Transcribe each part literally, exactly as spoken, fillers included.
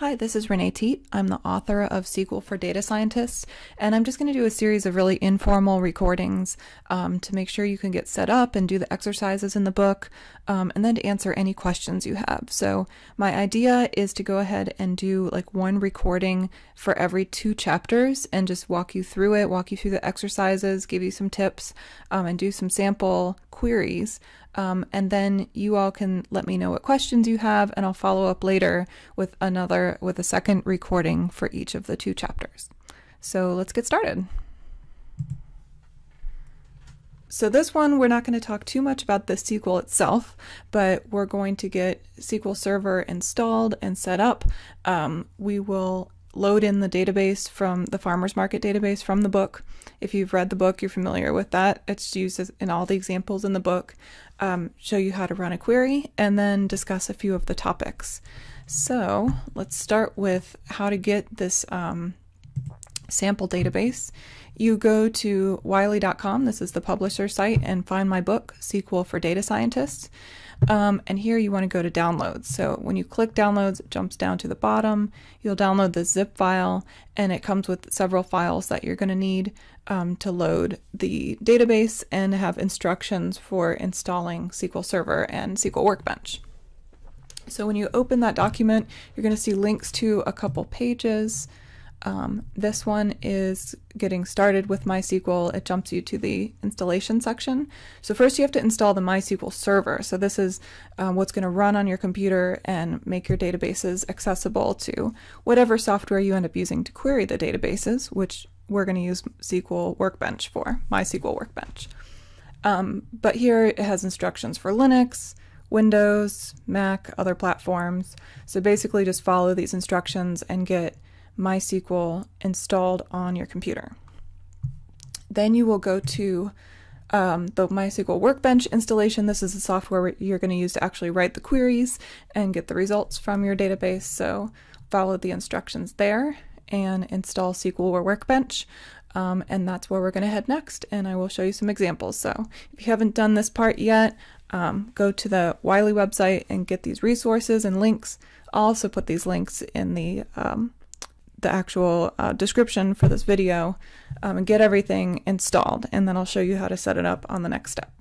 Hi, this is Renee Teat. I'm the author of S Q L for Data Scientists, and I'm just going to do a series of really informal recordings um, to make sure you can get set up and do the exercises in the book, um, and then to answer any questions you have. So my idea is to go ahead and do like one recording for every two chapters and just walk you through it, walk you through the exercises, give you some tips, um, and do some sample queries. Um, and then you all can let me know what questions you have, and I'll follow up later with another, with a second recording for each of the two chapters. So let's get started. So this one, we're not going to talk too much about the S Q L itself, but we're going to get S Q L Server installed and set up. Um, we will load in the database from the Farmers Market database from the book. If you've read the book, you're familiar with that. It's used in all the examples in the book. Um, show you how to run a query, and then discuss a few of the topics. So let's start with how to get this um, sample database. You go to wiley dot com, this is the publisher site, and find my book, S Q L for Data Scientists. Um, and here you want to go to downloads. So when you click downloads, it jumps down to the bottom. You'll download the zip file, and it comes with several files that you're going to need um, to load the database and have instructions for installing S Q L Server and S Q L Workbench. So when you open that document, you're going to see links to a couple pages. Um, this one is getting started with MySQL. It jumps you to the installation section. So first you have to install the MySQL Server. So this is um, what's going to run on your computer and make your databases accessible to whatever software you end up using to query the databases, which we're going to use S Q L Workbench for, MySQL Workbench. Um, but here it has instructions for Linux, Windows, Mac, other platforms. So basically just follow these instructions and get MySQL installed on your computer. Then you will go to um, the MySQL Workbench installation. This is the software you're going to use to actually write the queries and get the results from your database. So follow the instructions there and install S Q L Workbench. Um, and that's where we're going to head next, and I will show you some examples. So if you haven't done this part yet, um, go to the Wiley website and get these resources and links. I'll also put these links in the um, the actual uh, description for this video, um, and get everything installed, and then I'll show you how to set it up on the next step.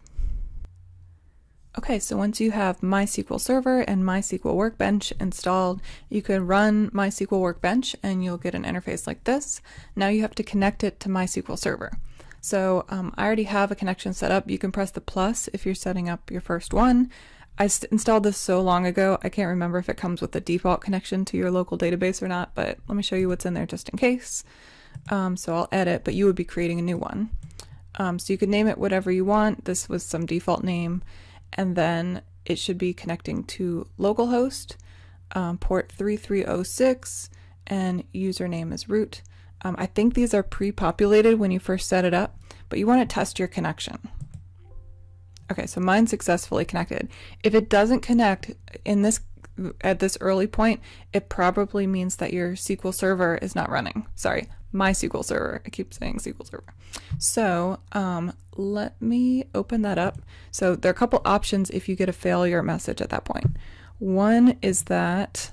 Okay, so once you have MySQL Server and MySQL Workbench installed, you can run MySQL Workbench and you'll get an interface like this. Now you have to connect it to MySQL Server. So um, I already have a connection set up. You can press the plus if you're setting up your first one. I installed this so long ago, I can't remember if it comes with the default connection to your local database or not, but let me show you what's in there just in case. Um, so I'll edit, but you would be creating a new one. Um, so you could name it whatever you want. This was some default name, and then it should be connecting to localhost, um, port three three zero six, and username is root. Um, I think these are pre-populated when you first set it up, but you want to test your connection. Okay, so mine's successfully connected. If it doesn't connect in this at this early point, it probably means that your S Q L Server is not running. Sorry, MySQL Server. I keep saying S Q L Server. So um, let me open that up. So there are a couple options if you get a failure message at that point. One is that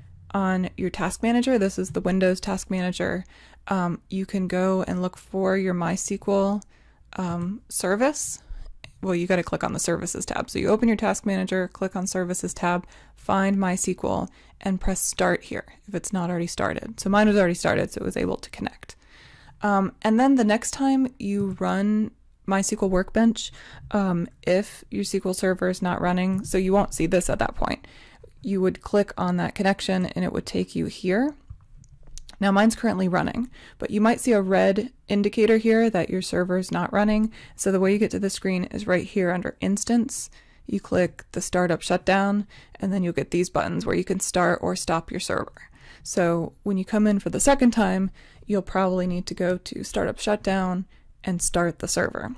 on your task manager, this is the Windows task manager, um, you can go and look for your MySQL um, service. Well, you got to click on the Services tab. So you open your Task Manager, click on Services tab, find MySQL, and press Start here if it's not already started. So mine was already started, so it was able to connect. Um, and then the next time you run MySQL Workbench, um, if your S Q L Server is not running, so you won't see this at that point, you would click on that connection and it would take you here. Now mine's currently running, but you might see a red indicator here that your server is not running. So the way you get to the screen is right here under Instance. You click the Startup Shutdown, and then you'll get these buttons where you can start or stop your server. So when you come in for the second time, you'll probably need to go to Startup Shutdown and start the server.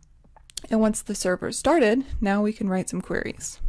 And once the server is started, now we can write some queries.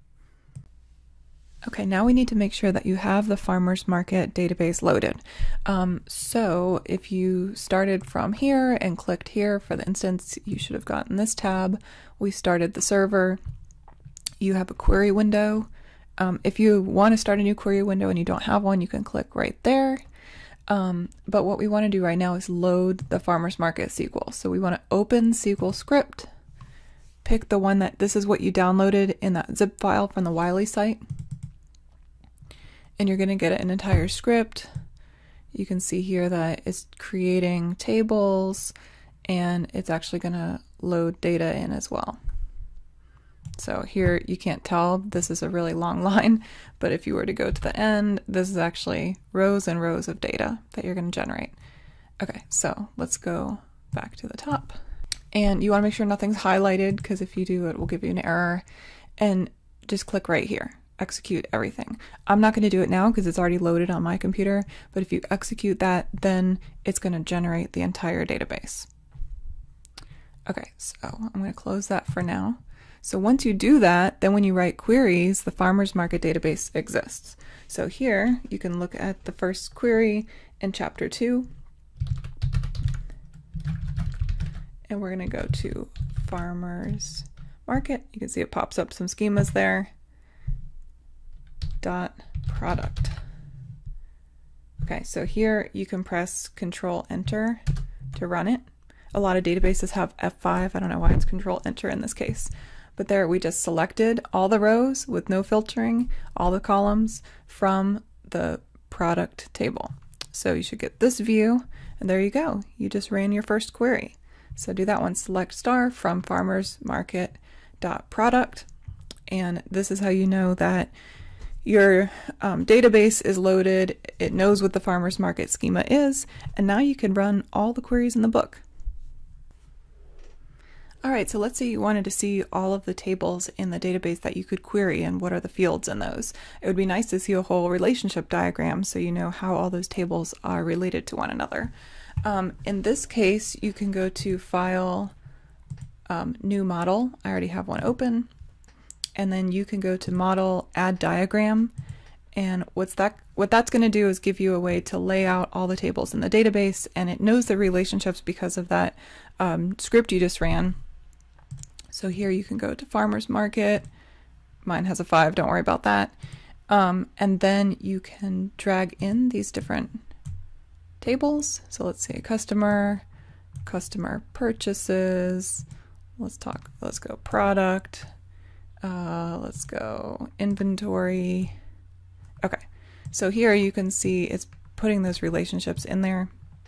Okay, now we need to make sure that you have the Farmers Market database loaded. Um, so if you started from here and clicked here for the instance, you should have gotten this tab. We started the server. You have a query window. Um, if you want to start a new query window and you don't have one, you can click right there. Um, but what we want to do right now is load the farmer's market S Q L. So we want to open S Q L script, pick the one that, this is what you downloaded in that zip file from the Wiley site. And you're going to get an entire script. You can see here that it's creating tables and it's actually going to load data in as well. So here you can't tell, this is a really long line, but if you were to go to the end, this is actually rows and rows of data that you're going to generate. Okay, so let's go back to the top. And you want to make sure nothing's highlighted, because if you do, it will give you an error. And just click right here, execute everything. I'm not going to do it now because it's already loaded on my computer, but if you execute that, then it's going to generate the entire database. Okay, so I'm going to close that for now. So once you do that, then when you write queries, the farmer's market database exists. So here you can look at the first query in chapter two. And we're going to go to farmer's market. You can see it pops up some schemas there. Dot product. Okay, so here you can press Control Enter to run it. A lot of databases have F five. I don't know why it's Control Enter in this case. But there we just selected all the rows with no filtering, all the columns from the product table. So you should get this view, and there you go. You just ran your first query. So do that one, select star from farmers market dot product, and this is how you know that your um, database is loaded. It knows what the farmers market schema is, and now you can run all the queries in the book. All right, so let's say you wanted to see all of the tables in the database that you could query and what are the fields in those. It would be nice to see a whole relationship diagram so you know how all those tables are related to one another. Um, in this case, you can go to File, um, New Model. I already have one open. And then you can go to Model, Add Diagram. And what's that, what that's going to do is give you a way to lay out all the tables in the database, and it knows the relationships because of that um, script you just ran. So here you can go to farmer's market. Mine has a five, don't worry about that. Um, and then you can drag in these different tables. So let's say customer, customer purchases. Let's talk, let's go product. Uh, let's go inventory. Okay, so here you can see it's putting those relationships in there.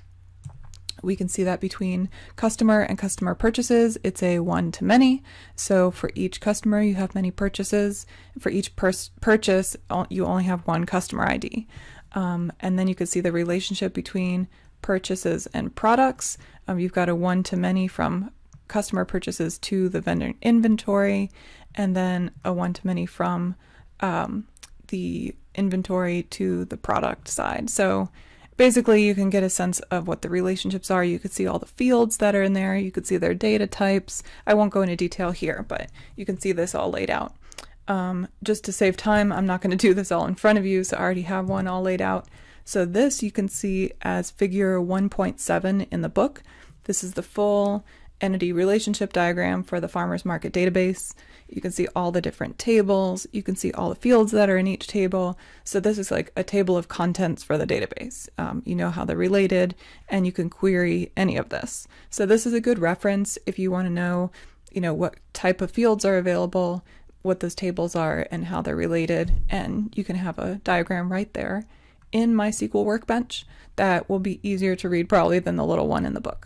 We can see that between customer and customer purchases, it's a one to many. So for each customer, you have many purchases. For each pers purchase, you only have one customer I D. Um, and then you can see the relationship between purchases and products. Um, you've got a one to many from customer purchases to the vendor inventory, and then a one to many from um, the inventory to the product side. So basically, you can get a sense of what the relationships are. You could see all the fields that are in there. You could see their data types. I won't go into detail here, but you can see this all laid out. Um, just to save time, I'm not going to do this all in front of you, so I already have one all laid out. So this you can see as figure one point seven in the book. This is the full entity relationship diagram for the farmer's market database. You can see all the different tables. You can see all the fields that are in each table. So this is like a table of contents for the database. Um, you know how they're related, and you can query any of this. So this is a good reference if you want to know, you know, what type of fields are available, what those tables are, and how they're related. And you can have a diagram right there in MySQL Workbench that will be easier to read probably than the little one in the book.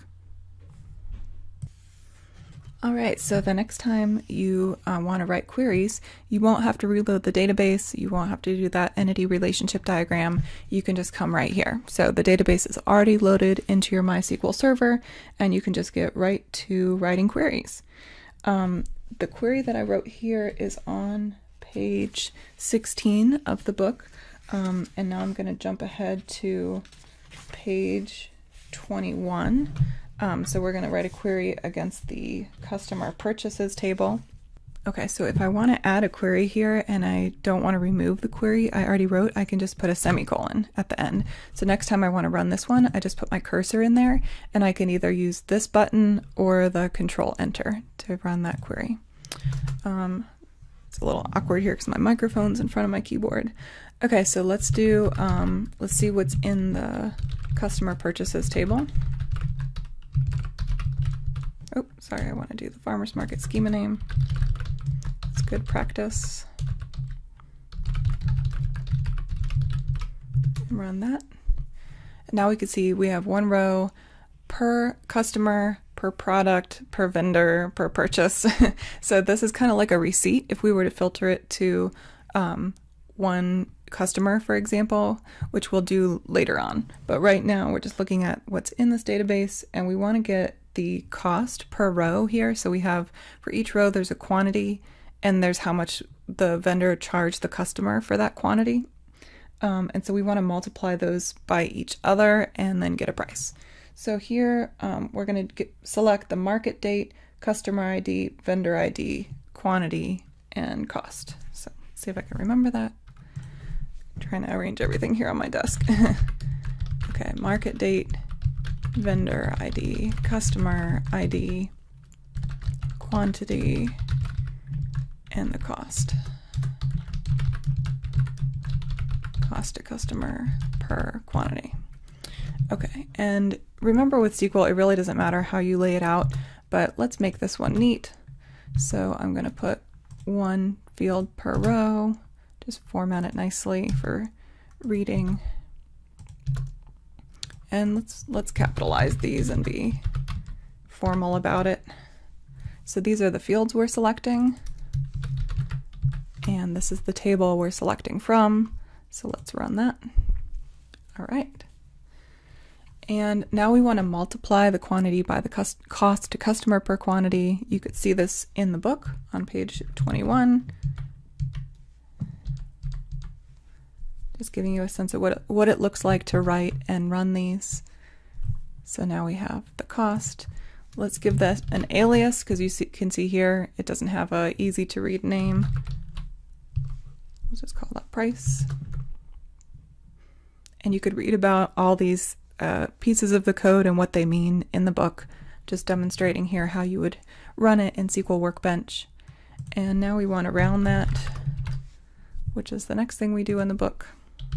All right, so the next time you uh, want to write queries, you won't have to reload the database. You won't have to do that entity relationship diagram. You can just come right here. So the database is already loaded into your MySQL server, and you can just get right to writing queries. Um, the query that I wrote here is on page sixteen of the book, um, and now I'm going to jump ahead to page twenty-one. Um, so we're going to write a query against the customer purchases table. Okay, so if I want to add a query here and I don't want to remove the query I already wrote, I can just put a semicolon at the end. So next time I want to run this one, I just put my cursor in there, and I can either use this button or the Control Enter to run that query. Um, It's a little awkward here because my microphone's in front of my keyboard. Okay, so let's do, um, let's see what's in the customer purchases table. Oh, sorry, I want to do the farmer's market schema name. It's good practice. Run that. And now we can see we have one row per customer, per product, per vendor, per purchase. So this is kind of like a receipt if we were to filter it to um, one customer, for example, which we'll do later on. But right now we're just looking at what's in this database, and we want to get the cost per row here. So we have, for each row there's a quantity, and there's how much the vendor charged the customer for that quantity. Um, and so we want to multiply those by each other and then get a price. So here um, we're going to select the market date, customer I D, vendor I D, quantity, and cost. So let's see if I can remember that. I'm trying to arrange everything here on my desk. Okay, market date, vendor I D, customer I D, quantity, and the cost. Cost to customer per quantity. Okay, and remember with S Q L, it really doesn't matter how you lay it out, but let's make this one neat. So I'm going to put one field per row, just format it nicely for reading. And let's let's capitalize these and be formal about it. So these are the fields we're selecting, and this is the table we're selecting from. So let's run that. All right. And now we want to multiply the quantity by the cost, cost to customer per quantity. You could see this in the book on page twenty-one. Just giving you a sense of what, what it looks like to write and run these. So now we have the cost. Let's give this an alias, because you see, can see here it doesn't have a easy to read name. Let's just call that price. And you could read about all these uh, pieces of the code and what they mean in the book, just demonstrating here how you would run it in S Q L Workbench. And now we want to round that, which is the next thing we do in the book.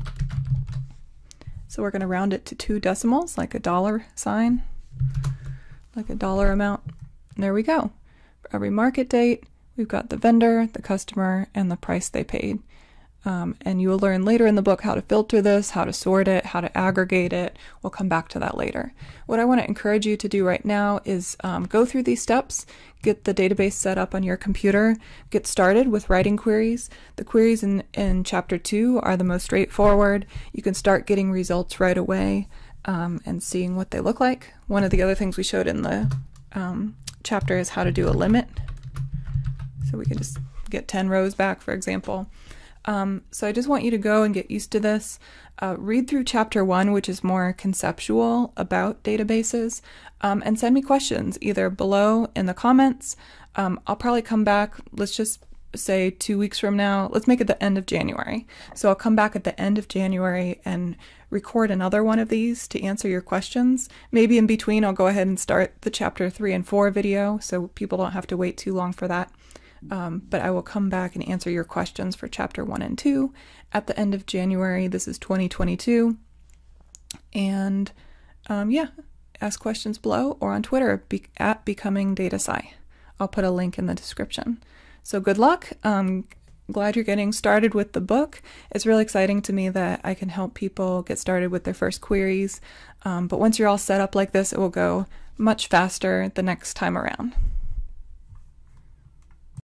So we're going to round it to two decimals, like a dollar sign, like a dollar amount. And there we go. For every market date, we've got the vendor, the customer, and the price they paid. Um, and you will learn later in the book how to filter this, how to sort it, how to aggregate it. We'll come back to that later. What I want to encourage you to do right now is um, go through these steps, get the database set up on your computer, get started with writing queries. The queries in, in chapter two are the most straightforward. You can start getting results right away um, and seeing what they look like. One of the other things we showed in the um, chapter is how to do a limit. So we can just get ten rows back, for example. Um, so I just want you to go and get used to this. Uh, read through chapter one, which is more conceptual about databases, um, and send me questions either below in the comments. Um, I'll probably come back, let's just say two weeks from now. Let's make it the end of January. So I'll come back at the end of January and record another one of these to answer your questions. Maybe in between I'll go ahead and start the chapter three and four video so people don't have to wait too long for that. Um, but I will come back and answer your questions for chapter one and two at the end of January. This is twenty twenty-two. And um, yeah, ask questions below or on Twitter be at Becoming Data Sci. I'll put a link in the description. So good luck. Um, glad you're getting started with the book. It's really exciting to me that I can help people get started with their first queries. Um, but once you're all set up like this, it will go much faster the next time around.